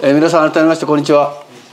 皆さん改めましてこんにちは。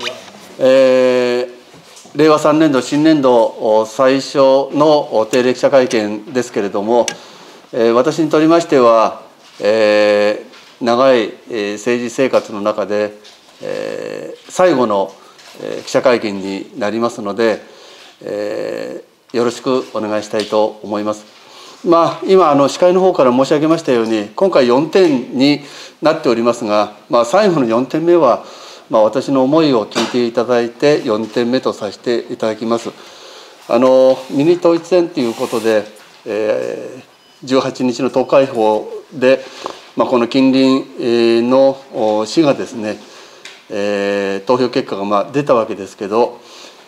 令和3年度新年度最初の定例記者会見ですけれども、私にとりましては、長い政治生活の中で、最後の記者会見になりますので、よろしくお願いしたいと思います。今司会の方から申し上げましたように、今回4点になっておりますが、最後の4点目は、私の思いを聞いていただいて4点目とさせていただきます。ミニ統一選ということで、18日の投開票で、この近隣の市がですね、投票結果が出たわけですけど、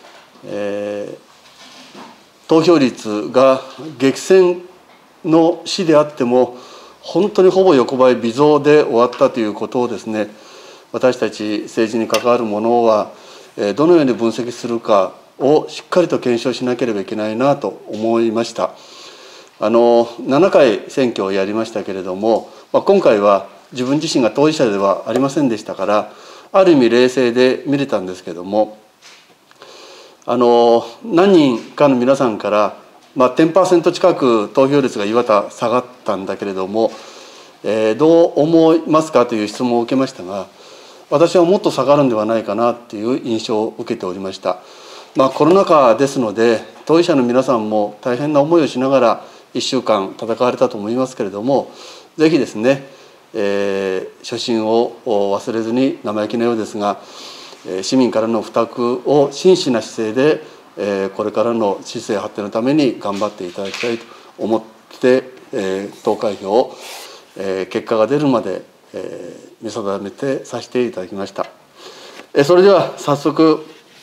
投票率が激戦の市であっても本当にほぼ横ばい微増で終わったということをですね、私たち政治に関わる者はどのように分析するかをしっかりと検証しなければいけないなと思いました。7回選挙をやりましたけれども、今回は自分自身が当事者ではありませんでしたから、ある意味冷静で見れたんですけども、何人かの皆さんから10% 近く投票率が岩田下がったんだけれども、どう思いますかという質問を受けましたが、私はもっと下がるんではないかなという印象を受けておりました。コロナ禍ですので、当事者の皆さんも大変な思いをしながら1週間戦われたと思いますけれども、ぜひですね、初心を忘れずに、生意気なようですが、市民からの負託を真摯な姿勢でこれからの市政発展のために頑張っていただきたいと思って投開票、結果が出るまで見定めてさせていただきました。それでは早速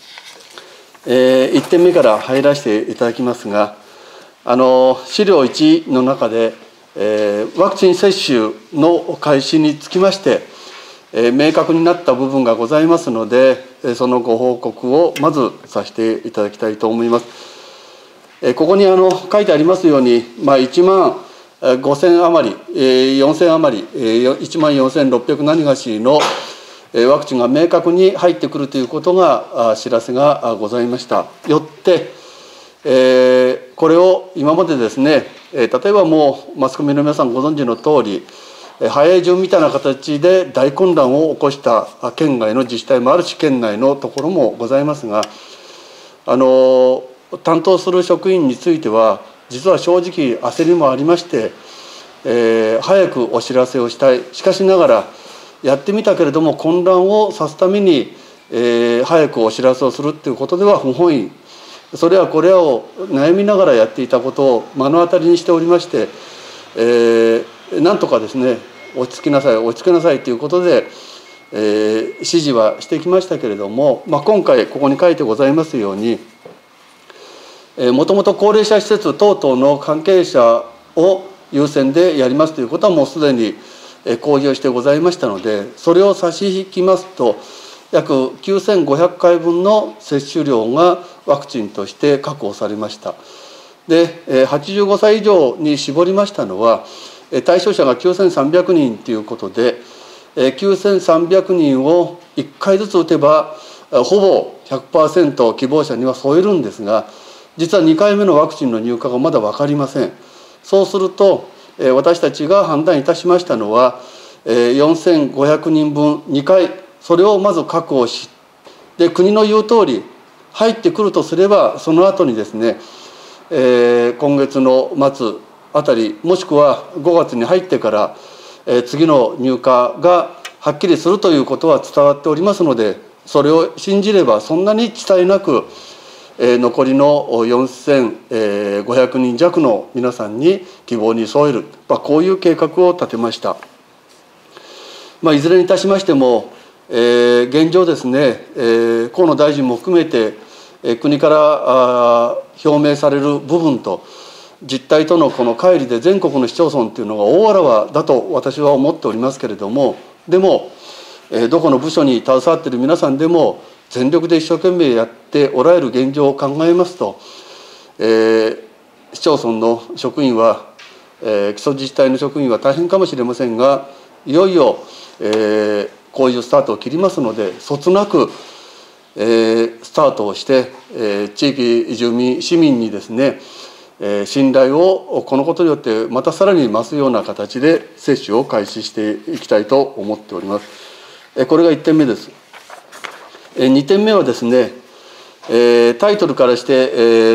1点目から入らせていただきますが、資料1の中でワクチン接種の開始につきまして明確になった部分がございますので、そのご報告をまずさせていただきたいと思います。ここに書いてありますように、1万5000余り、4000余り、1万4600何がしのワクチンが明確に入ってくるということが知らせがございました。よって、これを今までですね、例えばもうマスコミの皆さんご存知の通り、早い順みたいな形で大混乱を起こした県外の自治体もあるし、県内のところもございますが、担当する職員については実は正直焦りもありまして、早くお知らせをしたい。しかしながらやってみたけれども混乱をさすために、早くお知らせをするっていうことでは不本意、それはこれを悩みながらやっていたことを目の当たりにしておりまして、なんとかですね、落ち着きなさい落ち着きなさいということで、指示はしてきましたけれども、今回ここに書いてございますように、もともと高齢者施設等々の関係者を優先でやりますということはもうすでに公表してございましたので、それを差し引きますと約9500回分の接種量がワクチンとして確保されました。で、85歳以上に絞りましたのは対象者が9300人ということで、9300人を1回ずつ打てばほぼ 100% 希望者には添えるんですが、実は2回目のワクチンの入荷がまだ分かりません。そうすると私たちが判断いたしましたのは4500人分2回、それをまず確保し、で国の言う通り入ってくるとすれば、その後にですね、今月の末あたり、もしくは5月に入ってから、次の入荷がはっきりするということは伝わっておりますので、それを信じればそんなに遅滞なく、残りの4500人弱の皆さんに希望に添える、こういう計画を立てました。いずれにいたしましても、現状ですね、河野大臣も含めて国から表明される部分と実態とのこの乖離で全国の市町村というのが大あらわだと私は思っておりますけれども、でもどこの部署に携わっている皆さんでも全力で一生懸命やっておられる現状を考えますと、市町村の職員は、基礎自治体の職員は大変かもしれませんが、いよいよこういうスタートを切りますので、そつなく、スタートをして、地域住民市民にですね、信頼をこのことによってまたさらに増すような形で接種を開始していきたいと思っております。これが1点目です。2点目はですね、タイトルからして、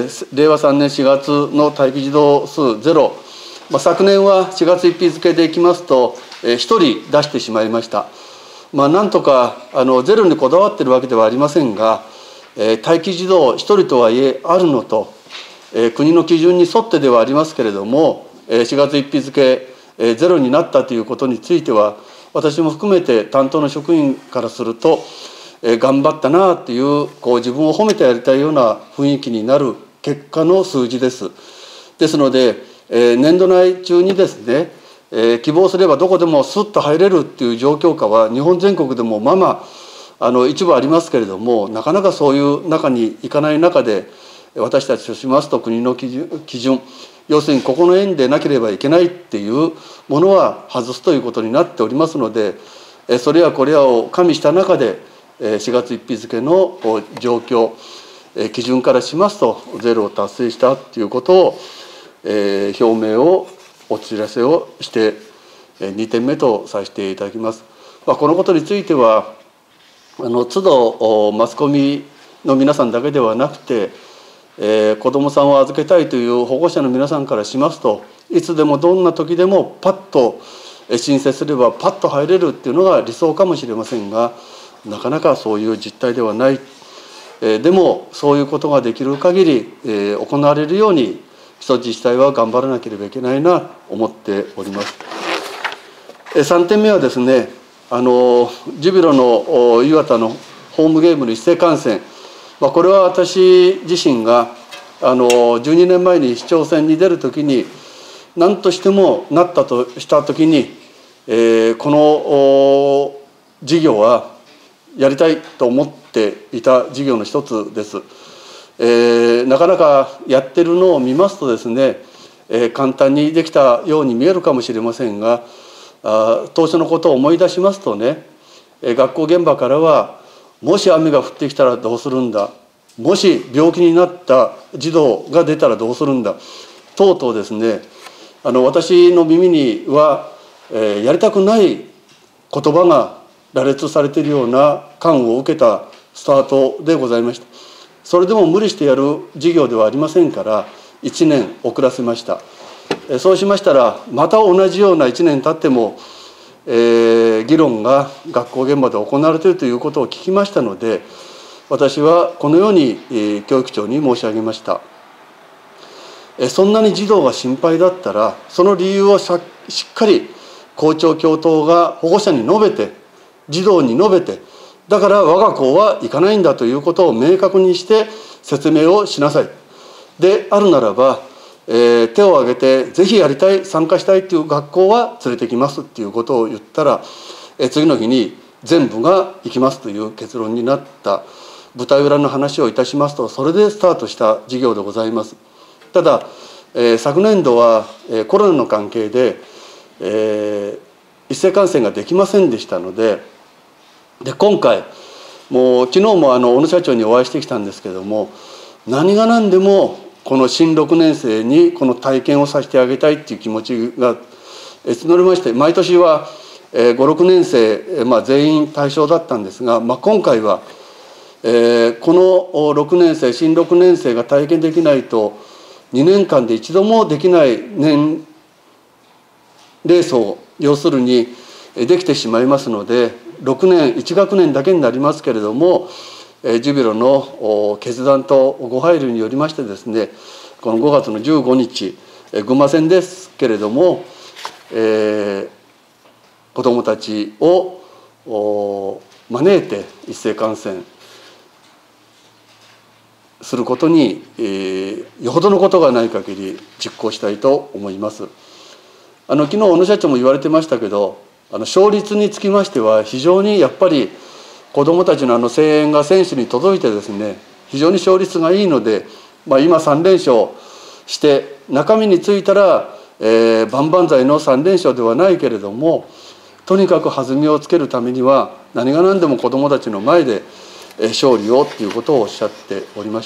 令和3年4月の待機児童数ゼロ、昨年は4月1日付でいきますと、1人出してしまいました。なんとかゼロにこだわっているわけではありませんが、待機児童1人とはいえあるのと、国の基準に沿ってではありますけれども、4月1日付ゼロになったということについては、私も含めて担当の職員からすると、頑張ったなという、自分を褒めてやりたいような雰囲気になる結果の数字です。ですので、年度内中にですね、希望すればどこでもスッと入れるっていう状況下は日本全国でも一部ありますけれども、なかなかそういう中にいかない中で、私たちとしますと国の基準、要するにここの園でなければいけないっていうものは外すということになっておりますので、それやこれやを加味した中で4月1日付の状況、基準からしますとゼロを達成したということを表明をお知らせをして2点目とさせていただきます。このことについては都度マスコミの皆さんだけではなくて、子どもさんを預けたいという保護者の皆さんからしますと、いつでもどんな時でもパッと申請すればパッと入れるっていうのが理想かもしれませんが、なかなかそういう実態ではない。でもそういうことができる限り行われるように基礎自治体は頑張らなければいけないなと思っております。3点目はですね、ジュビロの磐田のホームゲームの一斉観戦、これは私自身が12年前に市長選に出るときに何としてもなったとしたときに、この事業はやりたいと思っていた事業の一つです。なかなかやってるのを見ますとですね、簡単にできたように見えるかもしれませんが、当初のことを思い出しますとね、学校現場からはもし雨が降ってきたらどうするんだ、もし病気になった児童が出たらどうするんだ等々ですね、私の耳には、やりたくない言葉が羅列されているような感を受けたスタートでございました。それでも無理してやる事業ではありませんから1年遅らせました。そうしましたらまた同じような1年経っても、議論が学校現場で行われているということを聞きましたので、私はこのように教育長に申し上げました。そんなに児童が心配だったらその理由をしっかり校長教頭が保護者に述べて、児童に述べて、だから我が校は行かないんだということを明確にして説明をしなさい。であるならば、手を挙げてぜひやりたい、参加したいという学校は連れてきますっていうことを言ったら、次の日に全部が行きますという結論になった。舞台裏の話をいたしますと、それでスタートした事業でございます。ただ、昨年度はコロナの関係で、一斉観戦ができませんでしたので、今回もう昨日も小野社長にお会いしてきたんですけれども、何が何でもこの新6年生にこの体験をさせてあげたいっていう気持ちが募りまして、毎年は5、6年生、全員対象だったんですが、今回はこの6年生、新6年生が体験できないと2年間で一度もできない年齢層、要するにできてしまいますので、6年1学年だけになりますけれども、ジュビロの決断とご配慮によりましてですね、この5月の15日群馬戦ですけれども、子どもたちを招いて一斉観戦することに、よほどのことがない限り実行したいと思います。昨日小野社長も言われてましたけど、勝率につきましては非常にやっぱり子どもたちの声援が選手に届いてですね、非常に勝率がいいので、今3連勝して中身についたら、万々歳の3連勝ではないけれども、 とにかく弾みをつけるためには何が何でも子どもたちの前で勝利をということをおっしゃっておりました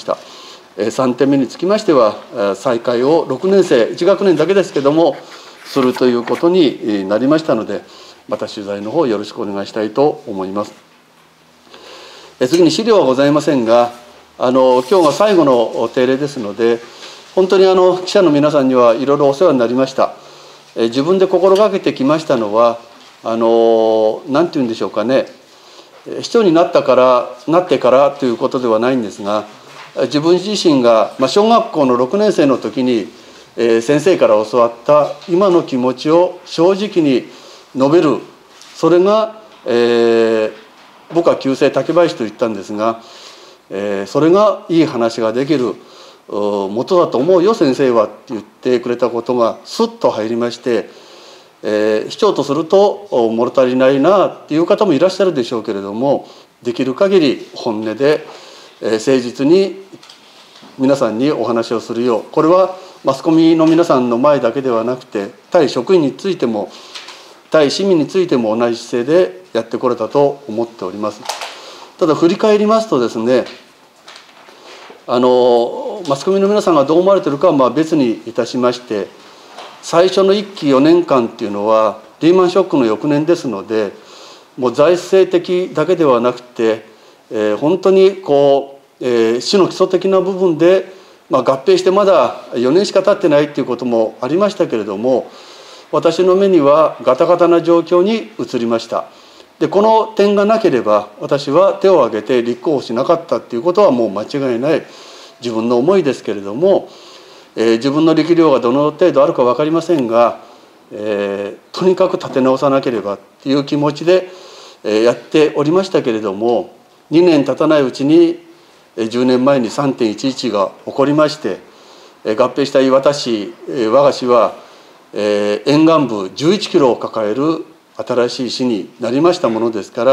。3点目につきましては再開を6年生1学年だけですけどもするということになりましたので、また取材の方よろしくお願いしたいと思います。次に資料はございませんが、今日が最後の定例ですので、本当に記者の皆さんにはいろいろお世話になりました。自分で心がけてきましたのは何て言うんでしょうかね、市長になってからということではないんですが、自分自身が小学校の6年生の時に先生から教わった今の気持ちを正直に述べる、それが僕は旧姓竹林と言ったんですが、それがいい話ができる元だと思うよ先生はって言ってくれたことがスッと入りまして、市長とすると物足りないなっていう方もいらっしゃるでしょうけれども、できる限り本音で誠実に皆さんにお話をするよう、これはマスコミの皆さんの前だけではなくて対職員についても対市民についても同じ姿勢でやってこれたと思っております。ただ振り返りますとですね、マスコミの皆さんがどう思われているかは別にいたしまして、最初の1期4年間っていうのはリーマンショックの翌年ですので、もう財政的だけではなくて、本当に市の基礎的な部分で、合併してまだ4年しか経ってないっていうこともありましたけれども、私の目にはガタガタな状況に移りました。でこの点がなければ私は手を挙げて立候補しなかったっていうことはもう間違いない自分の思いですけれども、自分の力量がどの程度あるか分かりませんが、とにかく立て直さなければっていう気持ちでやっておりましたけれども、2年経たないうちに10年前に 3.11 が起こりまして、合併した岩田市我が市は沿岸部11キロを抱える新しい市になりましたものですから、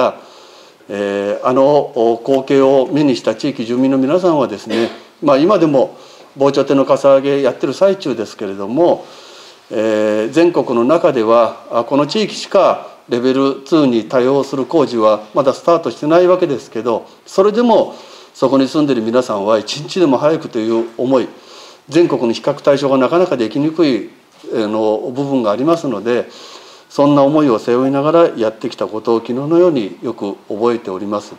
光景を目にした地域住民の皆さんはですね、今でも防潮堤のかさ上げやってる最中ですけれども、全国の中ではこの地域しかレベル2に対応する工事はまだスタートしてないわけですけど、それでもそこに住んでいる皆さんは一日でも早くという思い、全国の比較対象がなかなかできにくい部分がありますので、そんな思いを背負いながらやってきたことを昨日のようによく覚えております。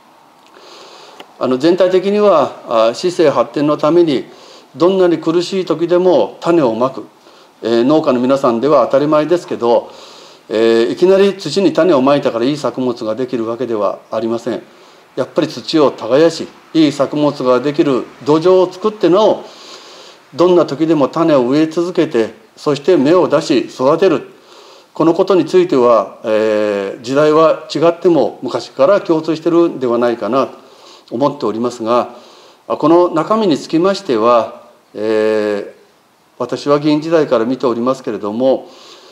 全体的には市政発展のためにどんなに苦しい時でも種をまく、農家の皆さんでは当たり前ですけど、いきなり土に種をまいたからいい作物ができるわけではありません。やっぱり土を耕し、いい作物ができる土壌を作ってなお、どんな時でも種を植え続けて、そして芽を出し育てる、このことについては、時代は違っても昔から共通しているんではないかなと思っておりますが、この中身につきましては、私は議員時代から見ておりますけれども、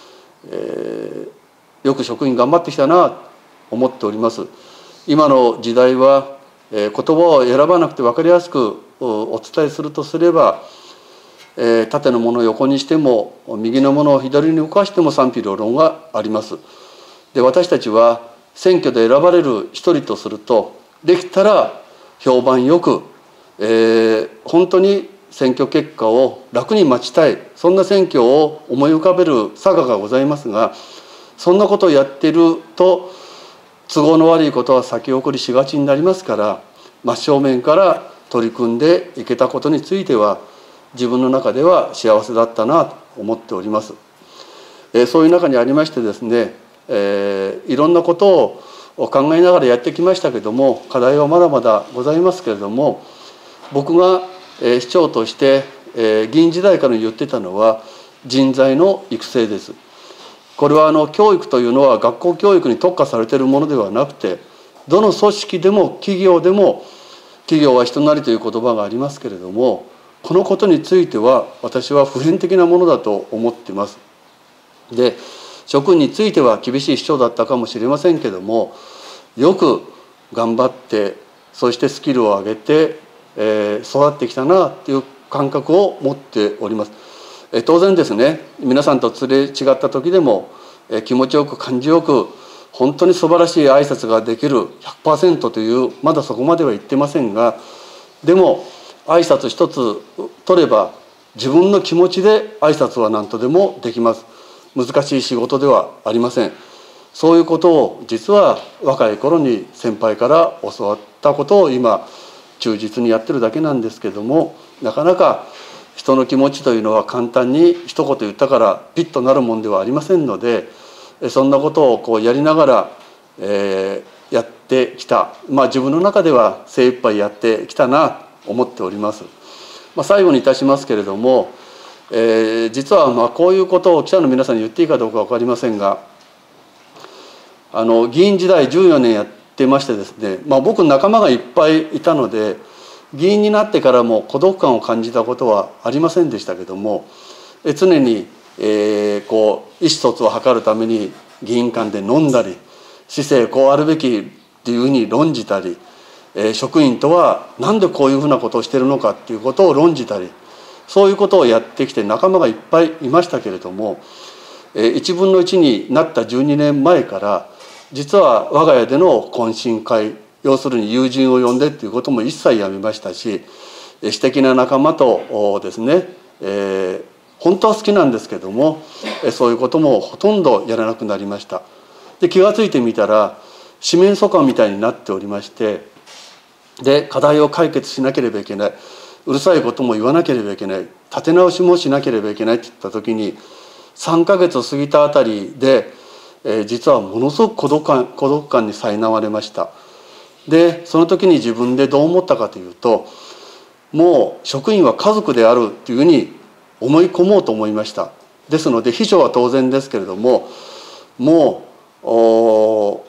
よく職員頑張ってきたなと思っております。今の時代は、言葉を選ばなくて分かりやすくお伝えするとすれば、縦のものを横にしても右のものを左に動かしても賛否両論があります。で私たちは選挙で選ばれる一人とすると、できたら評判よく、本当に選挙結果を楽に待ちたい、そんな選挙を思い浮かべるさががございますが、そんなことをやっていると都合の悪いことは先送りしがちになりますから、真正面から取り組んでいけたことについては自分の中では幸せだったなと思っております。そういう中にありましてですね、いろんなことを考えながらやってきましたけども、課題はまだまだございますけれども、僕が市長として議員時代から言ってたのは人材の育成です。これは教育というのは学校教育に特化されているものではなくて、どの組織でも企業でも、企業は人なりという言葉がありますけれども、このことについては私は普遍的なものだと思っています。で職員については厳しい市長だったかもしれませんけれども、よく頑張って、そしてスキルを上げて、育ってきたなという感覚を持っております。当然ですね、皆さんとすれ違った時でも気持ちよく感じよく本当に素晴らしい挨拶ができる 100% というまだそこまでは言ってませんが、でも挨拶一つ取れば自分の気持ちで挨拶は何とでもできます。難しい仕事ではありません。そういうことを実は若い頃に先輩から教わったことを今忠実にやってるだけなんですけども、なかなか人の気持ちというのは簡単に一言言ったからピッとなるもんではありませんので、そんなことをこうやりながら、やってきた、自分の中では精一杯やってきたなと思っております。最後にいたしますけれども、実はこういうことを記者の皆さんに言っていいかどうか分かりませんが、議員時代14年やってましてですね、僕仲間がいっぱいいたので議員になってからも孤独感を感じたことはありませんでしたけども、常にこう意思疎通を図るために議員間で飲んだり、市政こうあるべきっていうふうに論じたり、職員とは何でこういうふうなことをしているのかっていうことを論じたり、そういうことをやってきて仲間がいっぱいいましたけれども、1分の1になった12年前から実は我が家での懇親会、要するに友人を呼んでっていうことも一切やめましたし、私的な仲間とですね、本当は好きなんですけどもそういうこともほとんどやらなくなりました。で気が付いてみたら四面楚歌みたいになっておりまして、で課題を解決しなければいけない、うるさいことも言わなければいけない、立て直しもしなければいけないって言った時に3ヶ月過ぎたあたりで、実はものすごく孤独感に苛まれました。でその時に自分でどう思ったかというと、もう職員は家族であるというふうに思い込もうと思いました。ですので秘書は当然ですけれども、もう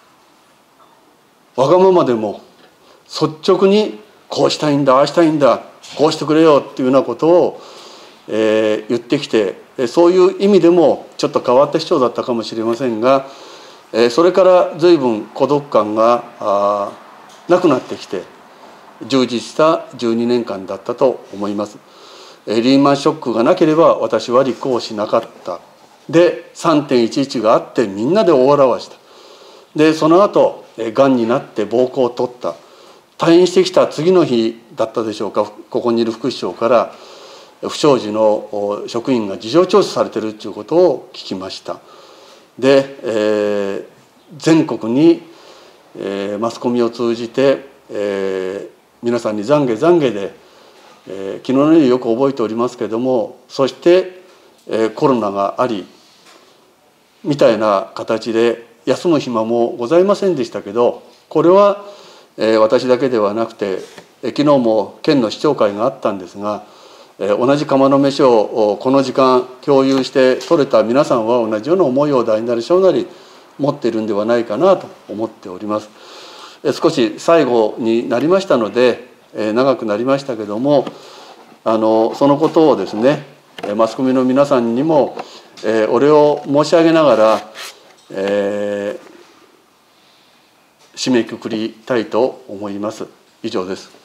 わがままでも率直にこうしたいんだ、ああしたいんだ、こうしてくれよっていうようなことを、言ってきて、そういう意味でもちょっと変わった市長だったかもしれませんが、それから随分孤独感がなくなってきて充実した12年間だったと思います。リーマンショックがなければ私は立候補しなかった。で 3.11 があってみんなで大笑わした。でその後がんになって膀胱を取った。退院してきた次の日だったでしょうか、ここにいる副市長から不祥事の職員が事情聴取されてるということを聞きました。で、全国に、マスコミを通じて、皆さんに懺悔懺悔で、昨日のようによく覚えておりますけれども、そして、コロナがありみたいな形で休む暇もございませんでしたけど、これは、私だけではなくて昨日も県の市長会があったんですが、同じ釜の飯をこの時間共有して取れた皆さんは同じような思いを大なり小なり持っているんではないかなと思っております。少し最後になりましたので長くなりましたけども、そのことをですねマスコミの皆さんにもお礼を申し上げながら、締めくくりたいと思います。以上です。